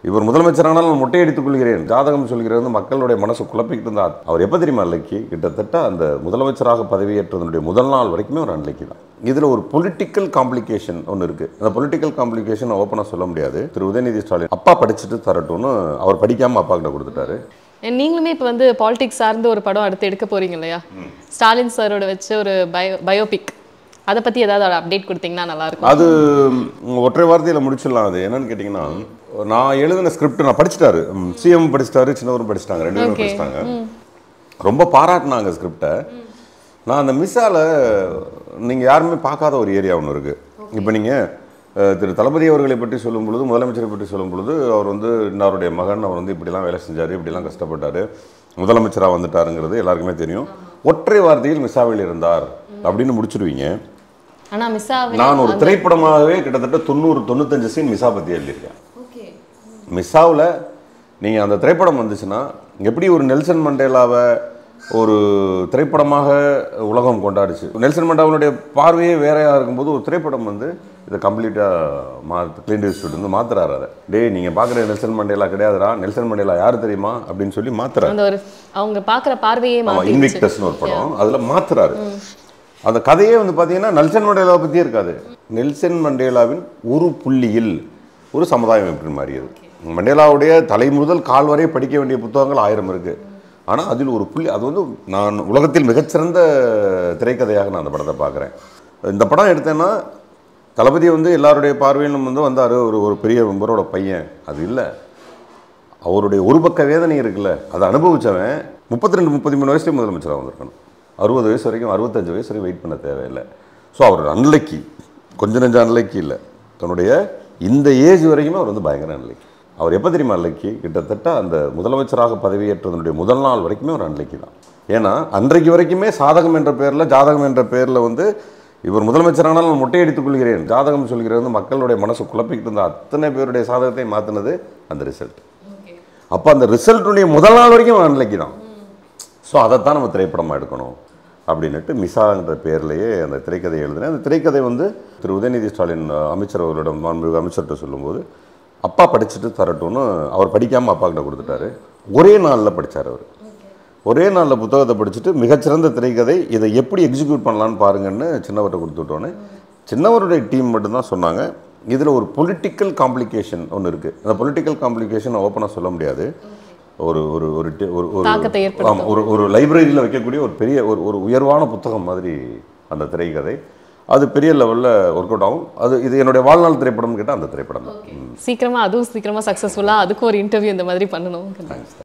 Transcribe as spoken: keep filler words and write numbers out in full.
இவர் முதலமைச்சரானால் நான் மொட்டையடித்துக் கொள்கிறேன், ஜாதகம் சொல்கிறது மக்களுடைய மனசு குழப்பிக்கிட்டு இருந்தார். அவர் எப்போ தெரியுமா அன்னைக்கு கிட்டத்தட்ட அந்த முதலமைச்சராக பதவியேற்றதனுடைய முதல் நாள் வரைக்குமே ஒரு அன்னைக்கு தான். இதில் ஒரு பொலிட்டிக்கல் காம்ப்ளிகேஷன் ஒன்று இருக்குது. அந்த பொலிட்டிக்கல் காம்ப்ளிகேஷன் ஓப்பனாக சொல்ல முடியாது. திரு உதயநிதி ஸ்டாலின் அப்பா படிச்சுட்டு தரட்டும்னு அவர் படிக்காமல் அப்பா கிட்ட கொடுத்துட்டாரு. நீங்களுமே இப்போ வந்து பாலிடிக்ஸ் சார்ந்து ஒரு படம் அடுத்து எடுக்க போறீங்க இல்லையா? ஸ்டாலின் சாரோட வச்சு ஒரு பயோ பயோபிக் அதை பற்றி ஏதாவது ஒரு அப்டேட் கொடுத்தீங்கன்னா நல்லாயிருக்கும். அது ஒற்றை வார்த்தையில் முடிச்சிடலாம். அது என்னன்னு கேட்டிங்கன்னா, நான் எழுதின ஸ்கிரிப்ட் நான் படிச்சுட்டாரு, சிஎம் படிச்சிட்டாரு, சின்னவரும் படிச்சிட்டாங்க, ரெண்டு பேரும் படிச்சிட்டாங்க. ரொம்ப பாராட்டினாங்க ஸ்கிரிப்டை. நான் அந்த மிஸ்ஸால் நீங்கள் யாருமே பார்க்காத ஒரு ஏரியா ஒன்று இருக்குது. இப்போ நீங்கள் திரு தளபதி அவர்களை பற்றி சொல்லும் பொழுது, முதலமைச்சரை பற்றி சொல்லும் பொழுது, அவர் வந்து அவருடைய மகன் அவர் வந்து இப்படிலாம் வேலை செஞ்சார், இப்படிலாம் கஷ்டப்பட்டார், முதலமைச்சராக வந்துட்டாருங்கிறது எல்லாருக்குமே தெரியும். ஒற்றை வார்த்தையில் மிஸ்ஸாவில் இருந்தார் அப்படின்னு முடிச்சிடுவீங்க. ஆனால் மிஸ்ஸா நான் ஒரு திரைப்படமாகவே கிட்டத்தட்ட தொண்ணூறு தொண்ணூத்தஞ்சு சீன் மிஸ்ஸா பற்றி எழுதியிருக்கேன். மிஸ்ஸாவில் நீங்கள் அந்த திரைப்படம் வந்துச்சுன்னா எப்படி ஒரு நெல்சன் மண்டேலாவை ஒரு திரைப்படமாக உலகம் கொண்டாடுச்சு. நெல்சன் மண்டேலாவுடைய பார்வையே வேறையாக இருக்கும்போது ஒரு திரைப்படம் வந்து இதை கம்ப்ளீட்டாக மா கிளின்ட் ஈஸ்ட்வுட் வந்து மாத்துறாரு. அதை டே நீங்கள் பார்க்குற நெல்சன் மண்டேலா கிடையாதுடா, நெல்சன் மண்டேலா யார் தெரியுமா அப்படின்னு சொல்லி மாத்துறாரு. அவங்க பார்க்குற பார்வையே இன்விக்டஸ்னு ஒரு படம், அதில் மாத்துறாரு. அந்த கதையே வந்து பார்த்தீங்கன்னா நெல்சன் மண்டேலாவை பற்றியே இருக்காது. நெல்சன் மண்டேலாவின் ஒரு புள்ளியில் ஒரு சமுதாயம் எப்படி மாறியது. மண்டேலாவுடைய தலை முதல் கால் வரை படிக்க வேண்டிய புத்தகங்கள் ஆயிரம் இருக்குது. ஆனால் அதில் ஒரு புள்ளி, அது வந்து நான் உலகத்தில் மிகச்சிறந்த திரைக்கதையாக நான் அந்த படத்தை பார்க்குறேன். இந்த படம் எடுத்தேன்னா தளபதி வந்து எல்லாருடைய பார்வையிலும் வந்து வந்தார், ஒரு ஒரு பெரிய மெம்பரோட பையன். அது இல்லை, அவருடைய ஒரு பக்க வேதனை இருக்குல்ல, அதை அனுபவித்தவன் முப்பத்தி ரெண்டு முப்பத்தி மூணு வயசுலேயே முதலமைச்சராக வந்திருக்கணும். அறுபது வயசு வரைக்கும் அறுபத்தஞ்சு வயசு வரைக்கும் வெயிட் பண்ண தேவையில்லை. ஸோ அவர் அன்லைக்கி, கொஞ்சம் நெஞ்சம் அன்லைக்கி இல்லை, தன்னுடைய இந்த ஏஜ் வரைக்குமே அவர் வந்து பயங்கர அன்லைக்கி. அவர் எப்போ தெரியுமா அன்லைக்கி கிட்டத்தட்ட அந்த முதலமைச்சராக பதவியேற்றதனுடைய முதல் நாள் வரைக்குமே ஒரு அன்லைக்கி தான். ஏன்னா அன்றைக்கு வரைக்குமே சாதகம் என்ற பேரில், ஜாதகம் என்ற பேரில் வந்து இவர் முதலமைச்சரானால் நான் மொட்டையடித்துக் கொள்கிறேன், ஜாதகம் சொல்கிறது மக்களுடைய மனசு குழப்பிக்கிட்டு இருந்த அத்தனை பேருடைய சாதகத்தை மாற்றினது அந்த ரிசல்ட். அப்போ அந்த ரிசல்ட்டுடைய முதல் நாள் வரைக்கும் அன்லைக்கி தான். ஸோ அதைத்தான் நம்ம திரைப்படமாக எடுக்கணும் அப்படின்ட்டு மிஸ்ஸாங்கிற பேர்லேயே அந்த திரைக்கதை எழுதினேன். அந்த திரைக்கதை வந்து திரு உதயநிதி ஸ்டாலின் அமைச்சர் அவர்களிடம், மாண்புமிகு அமைச்சர்கிட்ட சொல்லும்போது அப்பா படிச்சுட்டு தரட்டும்னு அவர் படிக்காமல் அப்பா கிட்ட கொடுத்துட்டாரு. ஒரே நாளில் படித்தார் அவர். ஒரே நாளில் புத்தகத்தை படிச்சுட்டு மிகச்சிறந்த திரைக்கதை, இதை எப்படி எக்ஸிக்யூட் பண்ணலான்னு பாருங்கன்னு சின்னவர்கிட்ட கொடுத்துட்டோன்னே சின்னவருடைய டீம் மட்டும்தான் சொன்னாங்க. இதில் ஒரு பொலிட்டிக்கல் காம்ப்ளிகேஷன் ஒன்று இருக்குது. அந்த பொலிட்டிக்கல் காம்ப்ளிகேஷன் ஓப்பனாக சொல்ல முடியாது. ஒரு ஒரு ஒரு ஒரு ஒரு லைப்ரரியில் வைக்கக்கூடிய ஒரு பெரிய ஒரு ஒரு உயர்வான புத்தகம் மாதிரி அந்த திரைக்கதை. அது பெரிய லெவலில் ஒர்க் அவுட் ஆகும். அது இது என்னுடைய வாழ்நாள் திரைப்படம்னு கேட்டால் அந்த திரைப்படம் தான். சீக்கிரமாக அதுவும் சீக்கிரமாக சக்ஸஸ்ஃபுல்லாக அதுக்கும் ஒரு இன்டர்வியூ இந்த மாதிரி பண்ணணும்.